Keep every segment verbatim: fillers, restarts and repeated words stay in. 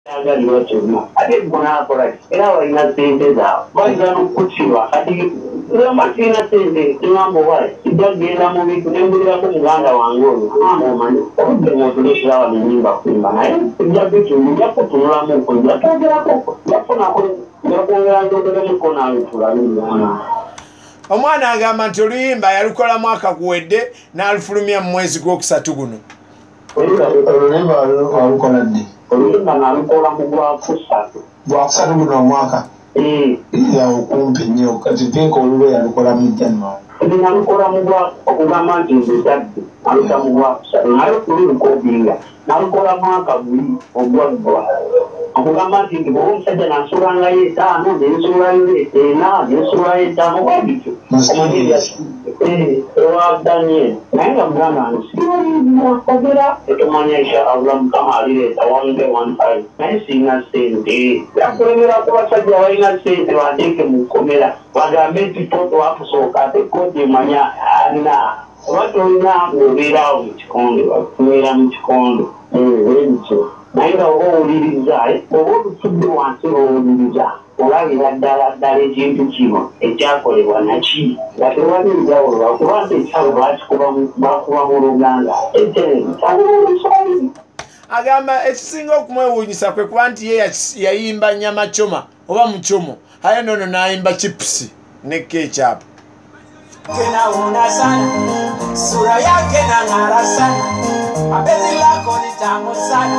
Agali wachuma. Ade mbona akora. Era waina sente za. Waina nukuchiwa. Ade lama sina sente. Ngamo wale. Idagenda mu bitu nembulira ko muganda wangu. Amo mani. Obe motulishira wa nyimba kuimba naye. Ijabitu njapo tunulamu ko. Yatogera ko. Yafuna ko. Yakongera ndodere mukona alufulani. Omwana agamba nti oluyimba yalukola mwaka guwedde n'alufulumya mu mwezi gw'okusatu guno. Oluyimba walukola ddi? Oluyimba nalukola mu gwakusatu. Gwakusatu guno omwaka? Ee. Yawo kumpi nnyo kati pinka olulwe yalukola mu January. Ndi nalukola mu gwa okugamba nti nzizadde naluta mu gwakusatu naye tululukobinga nalukola mwaka guli ogwaggwa. Okugamba nti nti bw'oba omusajja n'ansuulangayo etaano n'ensuulayo ena n'ensuulayo etaano bwabityo omanyirya ewa Daniel naye nga mugamba nti siwaogera etumanya insha Allah Mukama alireeta one day one time naye sirina ssente yakulebera ku basajja balina ssente banteeke mu kkomera bagambe nti toto wakusooka ate kkooti emanya ana oba tolina ng'obeeraawo mu kikondo bakubeera mu kikondo bwebityo naye nga oba owuliriza oba olutudde wansi owuliriza olabira ddala ddala ekintu kino ekyakolebwa naki nga tewali njawulo lwakuba nti ekyawe bakuba mu Luganda ekyekyalimuswaliri. Agamba ekisinga okumwewuunyisa kwe kuba nti ye yayimba nyama choma oba muchomo haya nono nayimba chipusi ne ketchup. Kenaona sana sura yake nang'ara sana mapenzi lako ni tamu sana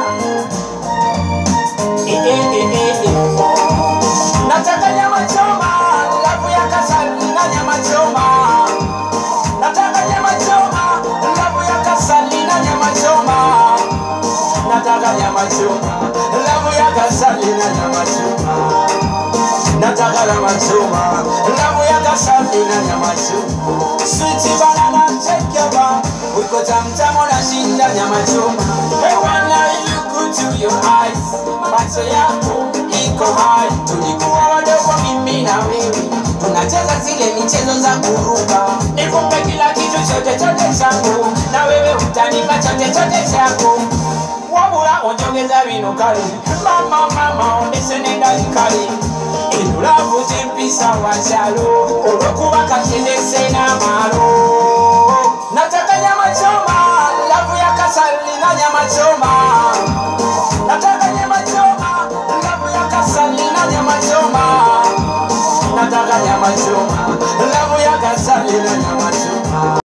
eh eh eh eh nataka nyama choma lafu ya kasali na nyama choma nataka nyama choma lafu ya kasali na nyama choma nataka nyama choma lafu ya kasali na nyama choma nataka nyama choma lafu ya kasali na nyama choma sweet banana take your bar uko tamtamu na shinda nyama choma hey when I look into your eyes macho yako iko high tulikuwa wadogo mimi na wewe tunacheza zile michezo za kuruka nikupe kila kitu chote chote chako na wewe utanipa chote chote chako wabula onyongeza vino kali mama mama ondese nenda kali inulavu timpisa wachalo olokuba kakendese na malo nataka nyama choma lavu ya kasali na nyama choma nataka nyama choma lavu ya kasali na nyama choma nataka nyama choma lavu ya kasali na nyama choma.